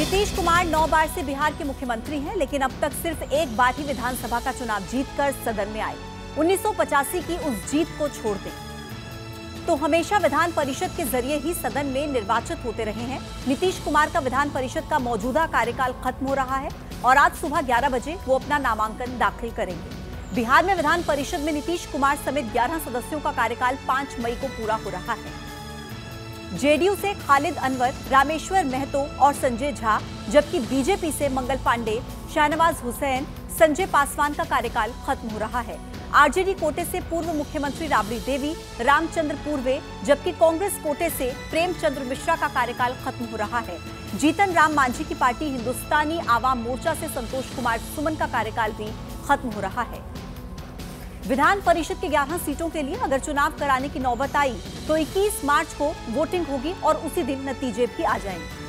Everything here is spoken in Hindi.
नीतीश कुमार 9 बार से बिहार के मुख्यमंत्री हैं, लेकिन अब तक सिर्फ एक बार ही विधानसभा का चुनाव जीतकर सदन में आए। 1985 की उस जीत को छोड़ दें तो हमेशा विधान परिषद के जरिए ही सदन में निर्वाचित होते रहे हैं। नीतीश कुमार का विधान परिषद का मौजूदा कार्यकाल खत्म हो रहा है और आज सुबह 11 बजे वो अपना नामांकन दाखिल करेंगे। बिहार में विधान परिषद में नीतीश कुमार समेत 11 सदस्यों का कार्यकाल 5 मई को पूरा हो रहा है। जेडीयू से खालिद अनवर, रामेश्वर महतो और संजय झा, जबकि बीजेपी से मंगल पांडे, शाहनवाज हुसैन, संजय पासवान का कार्यकाल खत्म हो रहा है। आरजेडी कोटे से पूर्व मुख्यमंत्री राबड़ी देवी, रामचंद्र पूर्वे, जबकि कांग्रेस कोटे से प्रेमचंद्र मिश्रा का कार्यकाल खत्म हो रहा है। जीतन राम मांझी की पार्टी हिंदुस्तानी आवाम मोर्चा से संतोष कुमार सुमन का कार्यकाल भी खत्म हो रहा है। विधान परिषद की 11 सीटों के लिए अगर चुनाव कराने की नौबत आई तो 21 मार्च को वोटिंग होगी और उसी दिन नतीजे भी आ जाएंगे।